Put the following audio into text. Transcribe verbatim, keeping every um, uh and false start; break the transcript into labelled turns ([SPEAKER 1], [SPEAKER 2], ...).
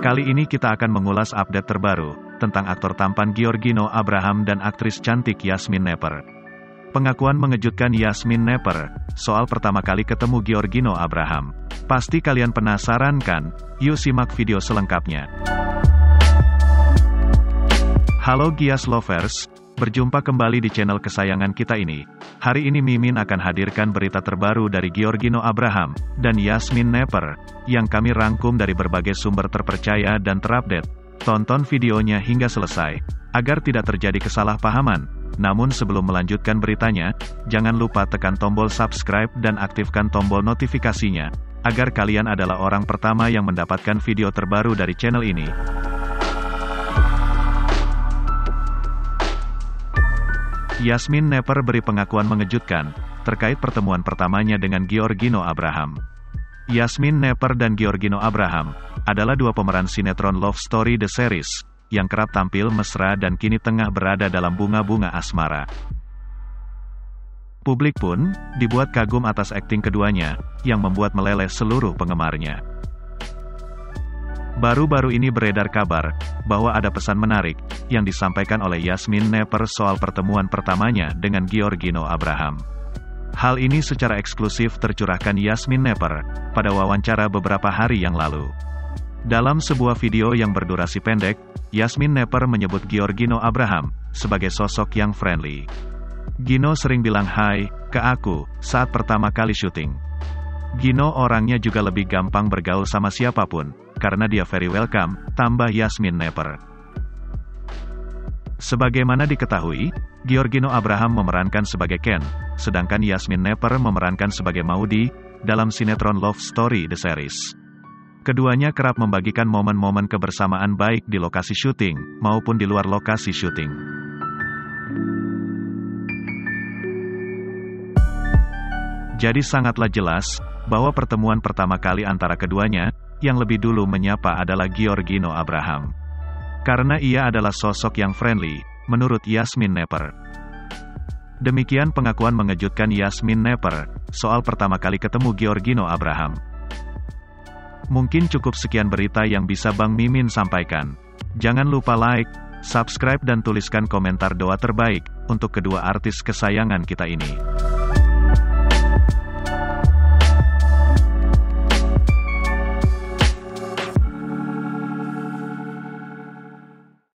[SPEAKER 1] Kali ini kita akan mengulas update terbaru tentang aktor tampan Giorgino Abraham dan aktris cantik Yasmin Nepper. Pengakuan mengejutkan Yasmin Nepper soal pertama kali ketemu Giorgino Abraham. Pasti kalian penasaran kan? Yuk simak video selengkapnya. Halo Gias Lovers, berjumpa kembali di channel kesayangan kita ini. Hari ini Mimin akan hadirkan berita terbaru dari Giorgino Abraham dan Yasmin Nepper yang kami rangkum dari berbagai sumber terpercaya dan terupdate. Tonton videonya hingga selesai agar tidak terjadi kesalahpahaman. Namun sebelum melanjutkan beritanya, jangan lupa tekan tombol subscribe dan aktifkan tombol notifikasinya agar kalian adalah orang pertama yang mendapatkan video terbaru dari channel ini. Yasmin Nepper beri pengakuan mengejutkan terkait pertemuan pertamanya dengan Giorgino Abraham. Yasmin Nepper dan Giorgino Abraham adalah dua pemeran sinetron Love Story The Series yang kerap tampil mesra dan kini tengah berada dalam bunga-bunga asmara. Publik pun dibuat kagum atas akting keduanya yang membuat meleleh seluruh penggemarnya. Baru-baru ini beredar kabar bahwa ada pesan menarik yang disampaikan oleh Yasmin Nepper soal pertemuan pertamanya dengan Giorgino Abraham. Hal ini secara eksklusif tercurahkan Yasmin Nepper pada wawancara beberapa hari yang lalu. Dalam sebuah video yang berdurasi pendek, Yasmin Nepper menyebut Giorgino Abraham sebagai sosok yang friendly. Gino sering bilang hai ke aku saat pertama kali syuting. Gino orangnya juga lebih gampang bergaul sama siapapun, karena dia very welcome, tambah Yasmin Nepper. Sebagaimana diketahui, Giorgino Abraham memerankan sebagai Ken, sedangkan Yasmin Nepper memerankan sebagai Maudy dalam sinetron Love Story The Series. Keduanya kerap membagikan momen-momen kebersamaan baik di lokasi syuting, maupun di luar lokasi syuting. Jadi sangatlah jelas bahwa pertemuan pertama kali antara keduanya yang lebih dulu menyapa adalah Giorgino Abraham. Karena ia adalah sosok yang friendly, menurut Yasmin Nepper. Demikian pengakuan mengejutkan Yasmin Nepper soal pertama kali ketemu Giorgino Abraham. Mungkin cukup sekian berita yang bisa Bang Mimin sampaikan. Jangan lupa like, subscribe dan tuliskan komentar doa terbaik untuk kedua artis kesayangan kita ini.